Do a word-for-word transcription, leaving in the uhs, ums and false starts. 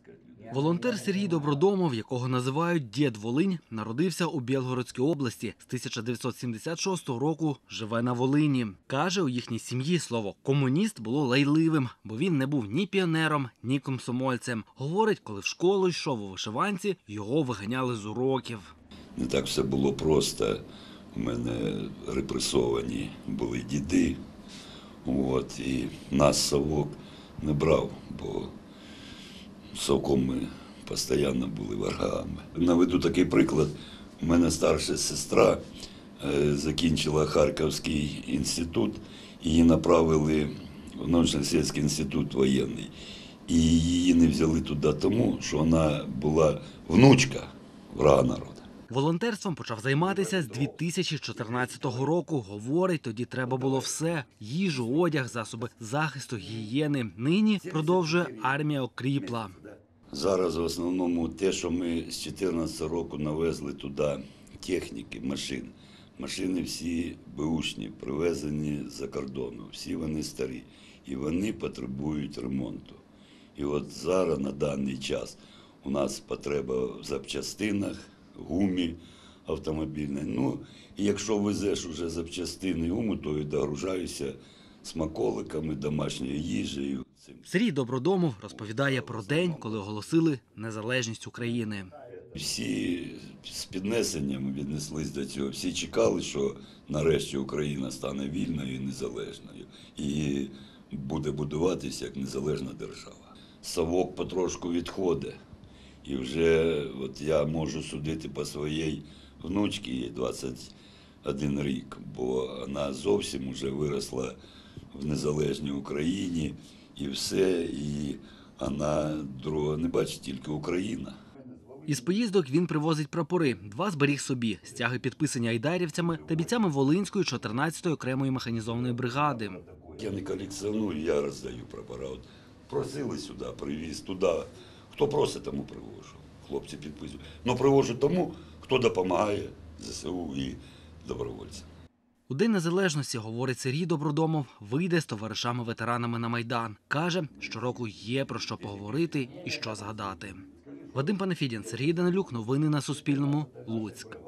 Волонтер Сергій Добродомов, якого називають «Дід Волинь», народився у Білгородській області. З тисяча дев'ятсот сімдесят шостого року живе на Волині. Каже, у їхній сім'ї слово «комуніст» було лайливим, бо він не був ні піонером, ні комсомольцем. Говорить, коли в школу йшов у вишиванці, його виганяли з уроків. Не так все було просто. У мене репресовані були діди. От, і нас совок не брав, бо совком ми постійно були ворогами. Наведу такий приклад. У мене старша сестра закінчила Харківський інститут, її направили в Научно-исследовательский інститут воєнний. І її не взяли туди тому, що вона була внучка врага народу. Волонтерством почав займатися з дві тисячі чотирнадцятого року. Говорить, тоді треба було все – їжу, одяг, засоби захисту, гігієни. Нині, продовжує, армія окріпла. Зараз в основному те, що ми з чотирнадцятого року навезли туди техніки, машин. Машини всі беушні, привезені з-за кордону, всі вони старі і вони потребують ремонту. І от зараз на даний час у нас потреба в запчастинах, гумі автомобільної. Ну, і якщо везеш уже запчастини гуму, то і догружаюся смаколиками, домашньою їжею. Сергій Добродомов розповідає про день, коли оголосили незалежність України. Всі з піднесенням віднеслись до цього. Всі чекали, що нарешті Україна стане вільною і незалежною. І буде будуватися як незалежна держава. Совок потрошку відходить. І вже от я можу судити по своїй внучці, їй двадцять один рік, бо вона зовсім вже виросла в незалежній Україні і все, і вона другого не бачить, тільки Україна. Із поїздок він привозить прапори. Два зберіг собі. Стяги підписані айдарівцями та бійцями Волинської чотирнадцятої окремої механізованої бригади. Я не колекціоную, я роздаю прапора. От просили сюди, привіз туди. Хто просить, тому привожу. Хлопці підписують. Но привожу тому, хто допомагає ЗСУ і добровольцям. У День Незалежності, говорить Сергій Добродомов, вийде з товаришами-ветеранами на Майдан. Каже, щороку є про що поговорити і що згадати. Вадим Панафідін, Сергій Данилюк. Новини на Суспільному. Луцьк.